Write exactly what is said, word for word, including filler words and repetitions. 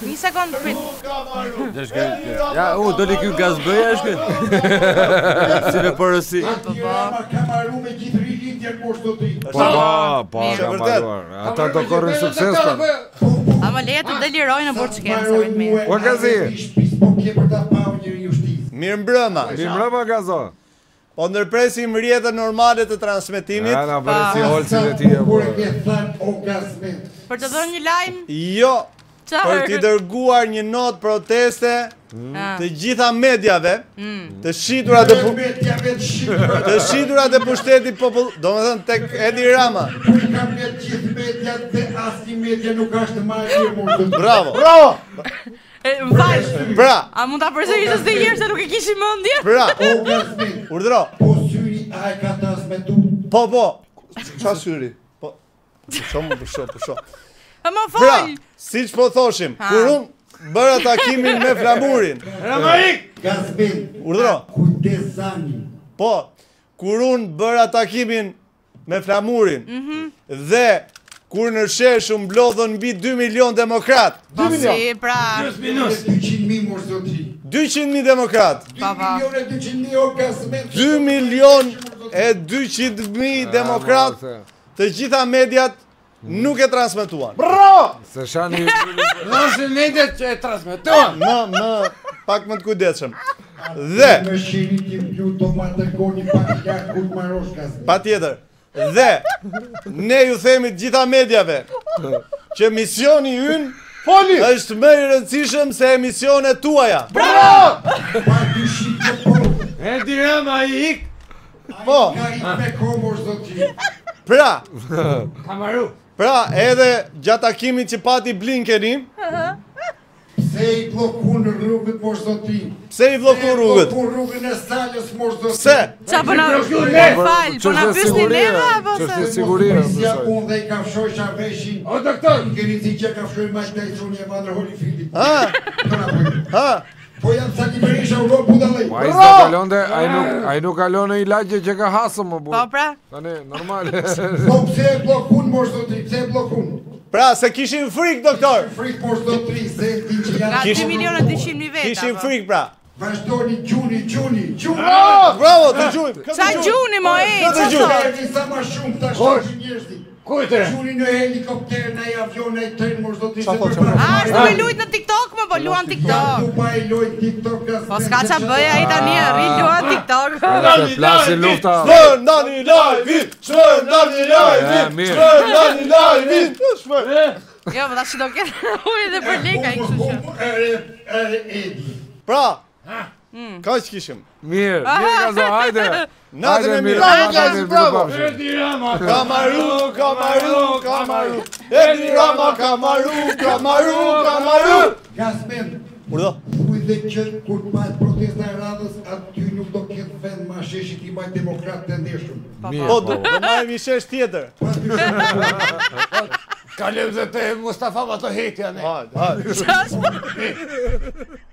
Një sekond prit. Ja, u doli ky gazbëja është ky. Si me porosi. Ka marru me gjithë rilindjen mos do ti. Po, po, po, ka marruar. Ata do korrin sukses pa. Ama leja të delirojnë në burç kemë sa më mirë. Ua gazi. Mirë mbrëma. Mirë mbrëma gazo. Po ndërpresim rrjetën normale të transmetimit. Ja, na bëri si holcin e tij apo. Për të dhënë një lajm? Jo. Për t'i dërguar një notë proteste të gjitha medjave, të shitura të të shitura të pushtetit popull, domethënë tek Edi Rama. Ka me gjithë mediat dhe asnjë media nuk ka të marrë. Bravo. Bravo. Më fal. Pra. A mund ta përsërisësh edhe një herë se nuk e kishim mendje? Pra. Urdhëro. Po syri a e ka transmetuar? Po po. Çfarë syri? Po. Po shoh, po shoh, po shoh. A më Pra, fal. siç po thoshim, kur unë bëra takimin me flamurin. Ramaik, Gazbin. Urdhëro. Kujdes zani. Po, kur unë bëra takimin me flamurin dhe kur në shesh u mblodhën mbi dy milion demokrat. dy milion. Pra. dyqind mijë mos do ti. dyqind mijë demokrat. dy milion e dyqind mijë o Gazbin. dy milion e dyqind mijë demokrat. Të gjitha mediat nuk e transmetuan. Bravo! Se shani Nëse mediat që e transmetuan. Më, më, pak më të kujdesshëm. Dhe Më shiri ti plu do ma dërgoni pak lart kur marrosh Gazbin. patjetër. Dhe ne ju themi të gjitha medjave që misioni ynë Foli! Është më i rëndësishëm se emisionet tuaja. Bravo! Pa dyshim të po. Edi Rama i ik. Po. Ka ik me komor zoti. Pra, Ka marru. pra edhe gjatë takimit që pati Blinkeni, Pse i blokun rrugët mos zoti. pse i bllokon rrugët? Blokun rrugën e Salës mos zoti. Pse? Ça po na fal, po na pyesni neve apo se? Ç'është siguria? Policia unë dhe i kafshojsha veshin. O doktor, I keni si që kafshoj Mike Tyson e Evander Holyfieldit. Ha? Ha? Po janë sa Berisha u rob budallë. Po ai s'do kalonte, ai nuk ai nuk kalon në ilagje që ka hasëm më Po burr. pra. Tani normal. Po pse e blokun mos zoti? Pse e blokun? Pra, se kishin frik, doktor. Frik mos zoti, se ti që janë. Nga dy milion e dyqind mijë veta. Kishin frik, pra. Vazhdoni gjuni, gjuni, gjuni. Bravo, të gjujmë. Sa gjuni mo e, Këtë ça gjuni. thot? Erdi sa ma shumë ta shoqin njerëzit. kujtë? Gjuni në helikopter, në avion, në tren mos zoti. Qa thot, qa thot? A, është me lujt në TikTok më, po luan TikTok. Tu pa i loj TikTok as. Po s'ka qa bëja ai tani, rri luan TikTok. Se plasin lufta. Shpër ndani live-in, shpër ndani live-in, mirë. shpër ndani live-in. Shpër. Jo, po tash do ketë ujë dhe për leka i kështu që. Ere, ere Edi. Pra, kaq kishim. Mirë, mirë gazo, hajde. Natën e mirë. Hajde, bravo. Edi Rama. Ka maru, ka maru, ka maru. Edi Rama ka maru, ka maru, ka maru. Gazmen, Urdhë. kujde që kur të majtë protesta e radhës, aty nuk do ketë vend ma sheshit i majtë demokrat të ndeshëm. Po, do do marrim një shesh tjetër. Kalem dhe te Mustafa Batohetja ne. Hajde, hajde. Qa është po?